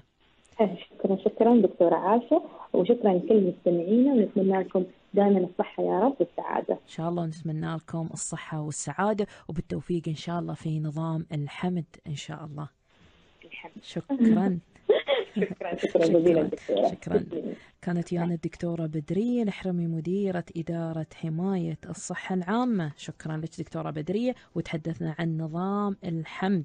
شكرا شكرا دكتورة عاشة، وشكرا لكل مستمعينا، ونتمنى لكم دائما الصحة يا رب والسعادة. إن شاء الله نتمنى لكم الصحة والسعادة وبالتوفيق إن شاء الله في نظام الحمد إن شاء الله. الحمد. شكرا. شكرا شكرا جزيلا دكتورة. شكرا. كانت ويانا الدكتورة بدرية الحرمي مديرة إدارة حماية الصحة العامة. شكرا لك دكتورة بدرية، وتحدثنا عن نظام الحمد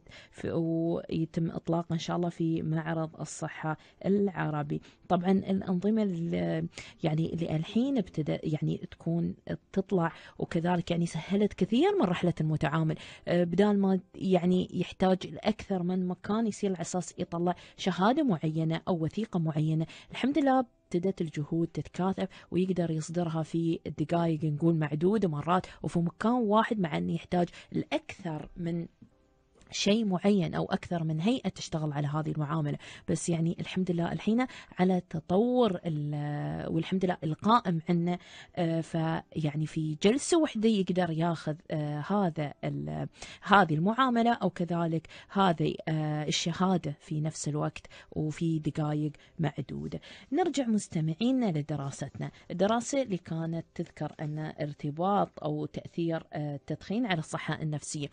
ويتم إطلاقه إن شاء الله في معرض الصحة العربي. طبعا الأنظمة اللي يعني اللي الحين ابتدأ يعني تكون تطلع وكذلك يعني سهلت كثير من رحلة المتعامل، بدال ما يعني يحتاج لأكثر من مكان يصير على أساس يطلع شهادة معينة أو وثيقة معينة. الحمد لله ابتدت الجهود تتكاثف ويقدر يصدرها في دقائق نقول معدودة مرات وفي مكان واحد، مع أنه يحتاج لأكثر من شيء معين أو أكثر من هيئة تشتغل على هذه المعاملة. بس يعني الحمد لله الحين على تطور والحمد لله القائم عنا، فيعني في جلسة واحدة يقدر ياخذ هذا هذه المعاملة أو كذلك هذه الشهادة في نفس الوقت وفي دقائق معدودة. نرجع مستمعينا لدراستنا. الدراسة اللي كانت تذكر أن ارتباط أو تأثير التدخين على الصحة النفسية،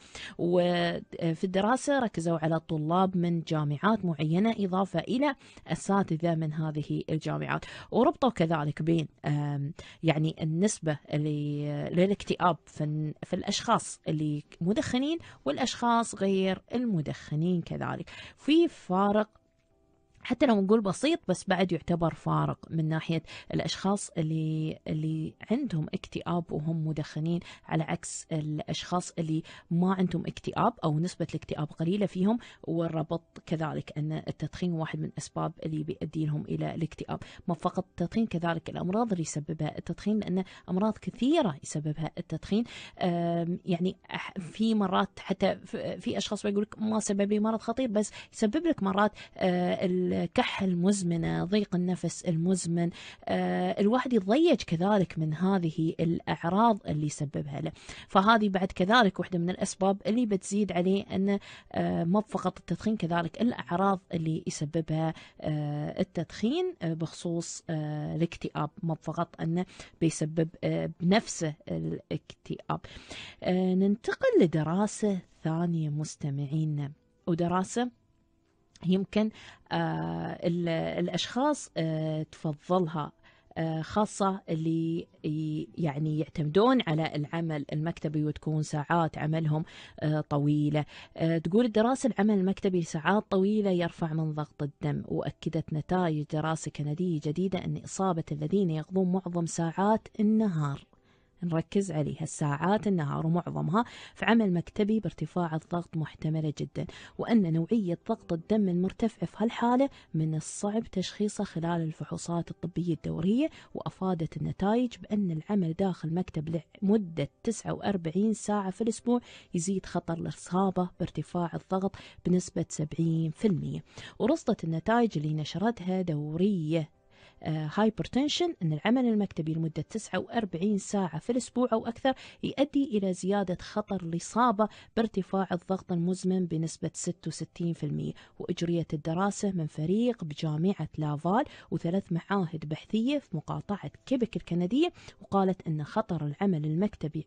وفي الدراسة ركزوا على طلاب من جامعات معينة إضافة إلى أساتذة من هذه الجامعات، وربطوا كذلك بين يعني النسبة اللي للاكتئاب في الأشخاص اللي مدخنين والأشخاص غير المدخنين كذلك. في فارق حتى لو نقول بسيط بس بعد يعتبر فارق من ناحية الأشخاص اللي اللي عندهم اكتئاب وهم مدخنين، على عكس الأشخاص اللي ما عندهم اكتئاب أو نسبة الاكتئاب قليلة فيهم. والربط كذلك أن التدخين واحد من الأسباب اللي بيؤدي لهم إلى الاكتئاب. ما فقط التدخين، كذلك الأمراض اللي يسببها التدخين، لأن أمراض كثيرة يسببها التدخين. يعني في مرات حتى في أشخاص بيقول لك ما سبب لي مرض خطير، بس يسبب لك مرات الكحة المزمنة، ضيق النفس المزمن، الواحد يتضيج كذلك من هذه الأعراض اللي يسببها له. فهذه بعد كذلك واحدة من الأسباب اللي بتزيد عليه أن ما فقط التدخين، كذلك الأعراض اللي يسببها التدخين بخصوص الاكتئاب، ما فقط أنه بيسبب بنفسه الاكتئاب. ننتقل لدراسة ثانية مستمعين، ودراسة يمكن آه الأشخاص آه تفضلها، آه خاصة اللي يعني يعتمدون على العمل المكتبي وتكون ساعات عملهم آه طويلة. آه تقول الدراسة العمل المكتبي ساعات طويلة يرفع من ضغط الدم. وأكدت نتائج دراسة كندية جديدة أن إصابة الذين يقضون معظم ساعات النهار، نركز عليها ساعات النهار ومعظمها في عمل مكتبي، بارتفاع الضغط محتملة جدا، وأن نوعية ضغط الدم المرتفع في هالحالة من الصعب تشخيصه خلال الفحوصات الطبية الدورية. وأفادت النتائج بأن العمل داخل مكتب لمدة تسعة وأربعين ساعة في الأسبوع يزيد خطر الإصابة بارتفاع الضغط بنسبة سبعين بالمئة. ورصدت النتائج اللي نشرتها دورية هايبرتنشن أن العمل المكتبي لمدة تسعة وأربعين ساعة في الأسبوع أو أكثر يؤدي إلى زيادة خطر الإصابة بارتفاع الضغط المزمن بنسبة ستة وستين بالمئة. وأجريت الدراسة من فريق بجامعة لافال وثلاث معاهد بحثية في مقاطعة كيبك الكندية، وقالت أن خطر العمل المكتبي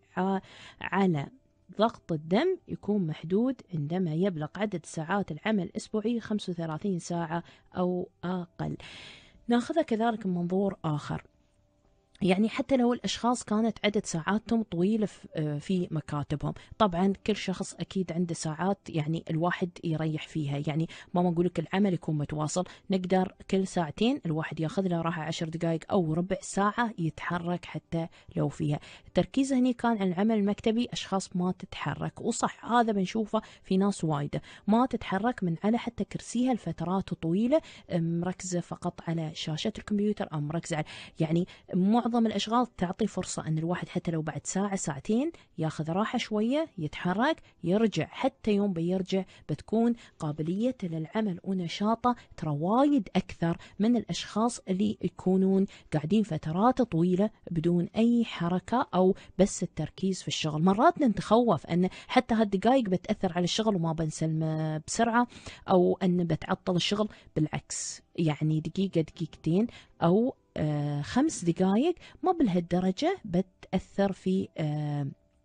على ضغط الدم يكون محدود عندما يبلغ عدد ساعات العمل الأسبوعي خمسة وثلاثين ساعة أو أقل. ناخذها كذلك من منظور آخر، يعني حتى لو الأشخاص كانت عدد ساعاتهم طويلة في مكاتبهم، طبعا كل شخص أكيد عنده ساعات يعني الواحد يريح فيها، يعني ما أقول لك العمل يكون متواصل، نقدر كل ساعتين الواحد ياخذ له راحة عشر دقائق أو ربع ساعة يتحرك حتى لو فيها. التركيز هني كان على العمل المكتبي، أشخاص ما تتحرك، وصح هذا بنشوفه في ناس وايدة ما تتحرك من على حتى كرسيها لفترات طويلة، مركزة فقط على شاشة الكمبيوتر أو مركزة على يعني معظم معظم الأشغال تعطي فرصة أن الواحد حتى لو بعد ساعة ساعتين ياخذ راحة شوية، يتحرك، يرجع، حتى يوم بيرجع بتكون قابليته للعمل ونشاطه ترى وايد أكثر من الأشخاص اللي يكونون قاعدين فترات طويلة بدون أي حركة أو بس التركيز في الشغل. مرات نتخوف أن حتى هالدقائق بتأثر على الشغل وما بنسلم بسرعة، أو أن بتعطل الشغل. بالعكس، يعني دقيقة دقيقتين أو آه خمس دقائق ما بلهالدرجة بتأثر في آه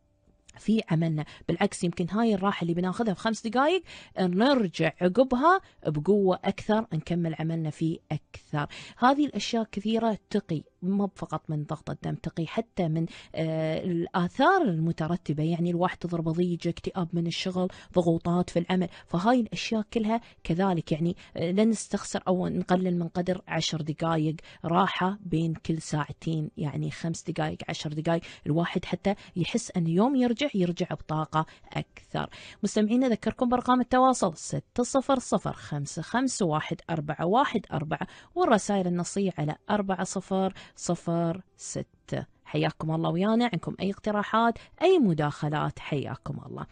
في عملنا. بالعكس، يمكن هاي الراحة اللي بناخذها في خمس دقائق نرجع عقبها بقوة أكثر، نكمل عملنا فيه أكثر. هذه الأشياء كثيرة تقي ما فقط من ضغط الدم، تقي حتى من آه الآثار المترتبة، يعني الواحد تضرب ضيق، اكتئاب من الشغل، ضغوطات في العمل. فهاي الأشياء كلها كذلك يعني آه لا نستخسر أو نقلل من قدر عشر دقائق راحة بين كل ساعتين، يعني خمس دقائق عشر دقائق، الواحد حتى يحس أن يوم يرجع يرجع بطاقة أكثر. مستمعين، أذكركم بأرقام التواصل ستة صفر صفر خمسة خمسة واحد أربعة واحد أربعة، والرسائل النصية على أربعة صفر صفر ستة. حياكم الله ويانا، عندكم أي اقتراحات أي مداخلات حياكم الله.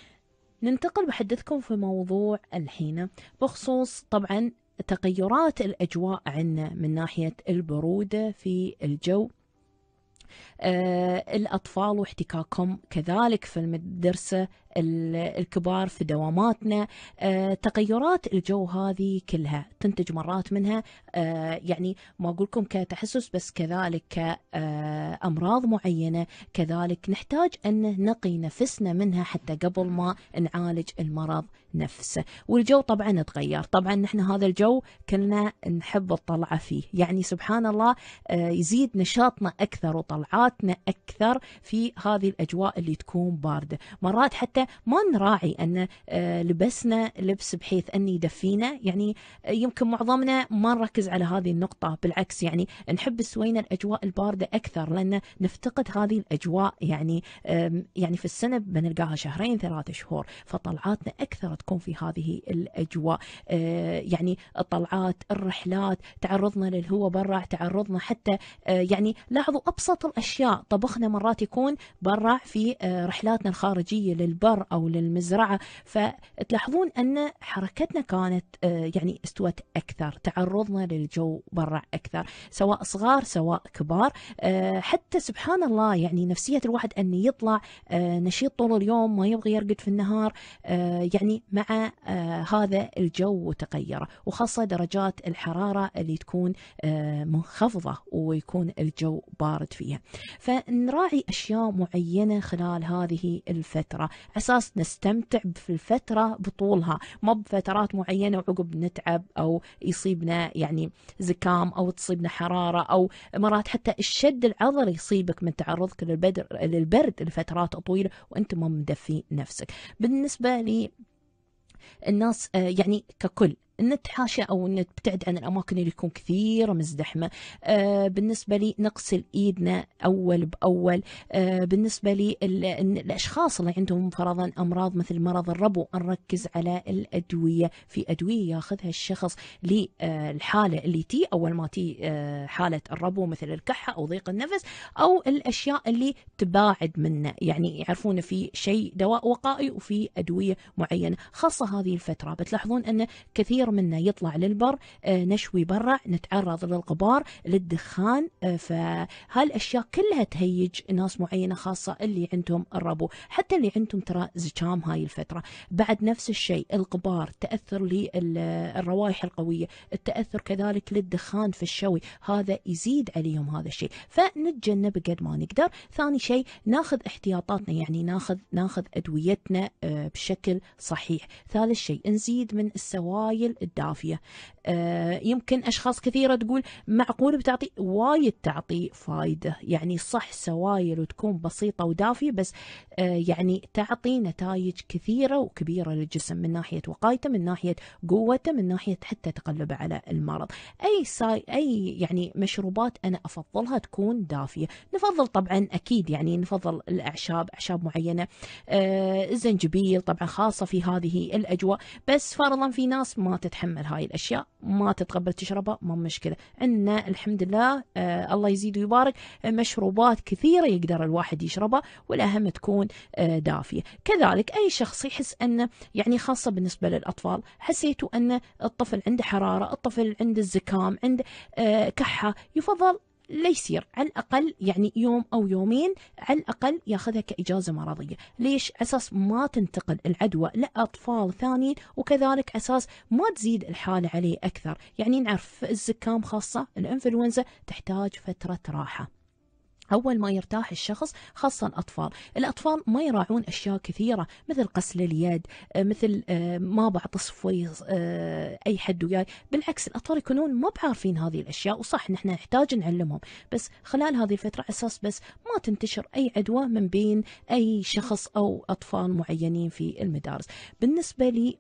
ننتقل بحدثكم في موضوع الحين بخصوص طبعا تغيرات الأجواء عنا من ناحية البرودة في الجو، آه الأطفال واحتكاكهم كذلك في المدرسة، الكبار في دواماتنا. آه تغيرات الجو هذه كلها تنتج مرات منها آه يعني ما أقولكم كتحسس بس، كذلك كأمراض معينة، كذلك نحتاج أن نقي نفسنا منها حتى قبل ما نعالج المرض نفسه. والجو طبعا تغير، طبعا نحن هذا الجو كلنا نحب الطلعة فيه، يعني سبحان الله آه يزيد نشاطنا أكثر وطلعاتنا أكثر في هذه الأجواء اللي تكون باردة. مرات حتى حتى ما نراعي أن لبسنا لبس بحيث أن يدفينا. يعني يمكن معظمنا ما نركز على هذه النقطة، بالعكس يعني نحب سوينا الأجواء الباردة أكثر، لأن نفتقد هذه الأجواء. يعني يعني في السنة بنلقاها شهرين ثلاثة شهور، فطلعاتنا أكثر تكون في هذه الأجواء. يعني الطلعات، الرحلات، تعرضنا للهواء برا، تعرضنا حتى يعني لاحظوا أبسط الأشياء، طبخنا مرات يكون برا في رحلاتنا الخارجية للبر أو للمزرعة، فتلاحظون أن حركتنا كانت يعني استوت أكثر، تعرضنا للجو برا أكثر، سواء صغار سواء كبار. حتى سبحان الله يعني نفسية الواحد أن يطلع نشيط طول اليوم، ما يبغى يرقد في النهار، يعني مع هذا الجو وتغيره، وخاصة درجات الحرارة اللي تكون منخفضة ويكون الجو بارد فيها. فنراعي أشياء معينة خلال هذه الفترة أساس نستمتع في الفترة بطولها، ما بفترات معينة وعقب نتعب أو يصيبنا يعني زكام أو تصيبنا حرارة، أو مرات حتى الشد العضلي يصيبك من تعرضك للبدر للبرد لفترات طويلة وأنت ما مدفي نفسك. بالنسبة لي الناس يعني ككل نتحاشى أو نبتعد عن الأماكن اللي يكون كثير مزدحمة. آه بالنسبة لي نغسل إيدنا أول بأول. آه بالنسبة لي الأشخاص اللي عندهم فرضا أمراض مثل مرض الربو، نركز على الأدوية. في أدوية ياخذها الشخص للحالة اللي تي أول ما تي آه حالة الربو، مثل الكحة أو ضيق النفس أو الأشياء اللي تباعد منه. يعني يعرفون في شيء دواء وقائي وفي أدوية معينة، خاصة هذه الفترة بتلاحظون أن كثير منا يطلع للبر، آه نشوي برا، نتعرض للغبار، للدخان، آه فهالأشياء كلها تهيج ناس معينة، خاصة اللي عندهم الربو، حتى اللي عندهم ترى زكام هاي الفترة. بعد نفس الشيء الغبار، تأثر للروائح القوية، التأثر كذلك للدخان في الشوي، هذا يزيد عليهم هذا الشيء، فنتجنب قد ما نقدر. ثاني شيء ناخذ احتياطاتنا، يعني ناخذ ناخذ أدويتنا آه بشكل صحيح. ثالث شيء نزيد من السوائل الدافية. آه يمكن أشخاص كثيرة تقول معقول بتعطي وايد، تعطي فايدة، يعني صح سوائل وتكون بسيطة ودافية، بس آه يعني تعطي نتائج كثيرة وكبيرة للجسم، من ناحية وقايته، من ناحية قوته، من ناحية حتى تقلبه على المرض. أي ساي أي يعني مشروبات أنا أفضلها تكون دافية. نفضل طبعا أكيد يعني نفضل الأعشاب، أعشاب معينة، آه الزنجبيل طبعا خاصة في هذه الأجواء، بس فرضا في ناس ما تتحمل هاي الأشياء، ما تتقبل تشربها، ما مشكلة. عندنا الحمد لله آه الله يزيد ويبارك مشروبات كثيرة يقدر الواحد يشربها، والأهم تكون آه دافية. كذلك أي شخص يحس أنه يعني خاصة بالنسبة للأطفال، حسيتوا أن الطفل عنده حرارة، الطفل عنده الزكام، عنده آه كحة، يفضل لا يصير على الأقل يعني يوم أو يومين على الأقل ياخذها كإجازة مرضية. ليش؟ أساس ما تنتقل العدوى لأطفال ثانيين، وكذلك أساس ما تزيد الحالة عليه أكثر. يعني نعرف الزكام خاصة الإنفلونزا تحتاج فترة راحة أول ما يرتاح الشخص، خاصة الأطفال. الأطفال ما يراعون أشياء كثيرة مثل غسل اليد، مثل ما بعطس في أي حد وياي، بالعكس الأطفال يكونون ما بعارفين هذه الأشياء، وصح نحن نحتاج نعلمهم، بس خلال هذه الفترة أساس بس ما تنتشر أي عدوى من بين أي شخص أو أطفال معينين في المدارس. بالنسبة لي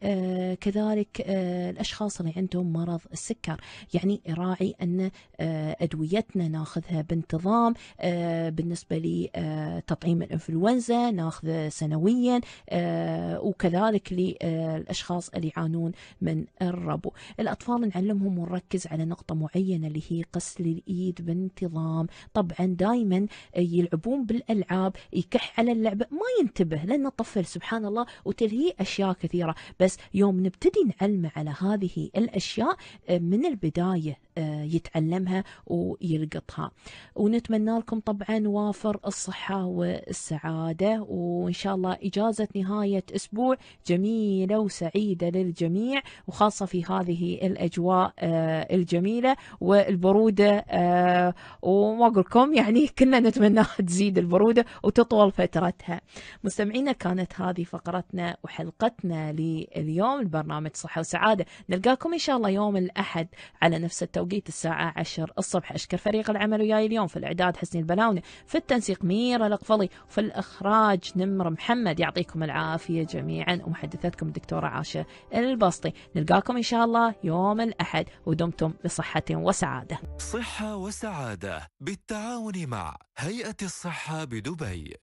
كذلك الأشخاص اللي عندهم مرض السكر، يعني راعي أن أدويتنا ناخذها بانتظام. بالنسبة لي تطعيم الإنفلونزا ناخذه سنويا، وكذلك للأشخاص اللي يعانون من الربو. الأطفال نعلمهم ونركز على نقطة معينة اللي هي غسل الإيد بانتظام. طبعا دائما يلعبون بالألعاب، يكح على اللعبة ما ينتبه، لأن الطفل سبحان الله وتلهي أشياء كثيرة، بس يوم نبتدي نعلمه على هذه الأشياء من البداية يتعلمها ويلقطها. ونتمنى لكم طبعا وافر الصحة والسعادة، وإن شاء الله إجازة نهاية أسبوع جميلة وسعيدة للجميع، وخاصة في هذه الأجواء الجميلة والبرودة، وما أقول لكم يعني كنا نتمنى تزيد البرودة وتطول فترتها. مستمعينا كانت هذه فقرتنا وحلقتنا لليوم، البرنامج صحة وسعادة. نلقاكم إن شاء الله يوم الأحد على نفس التوقيت الساعة عشر الصبح. أشكر فريق العمل وياي اليوم في الإعداد حسني البلد الصهلاونة، في التنسيق ميرا القفلي، وفي الإخراج نمر محمد. يعطيكم العافية جميعا، ومحدثتكم الدكتورة عاشة البسطي. نلقاكم إن شاء الله يوم الأحد، ودمتم بصحة وسعادة. صحة وسعادة بالتعاون مع هيئة الصحة بدبي.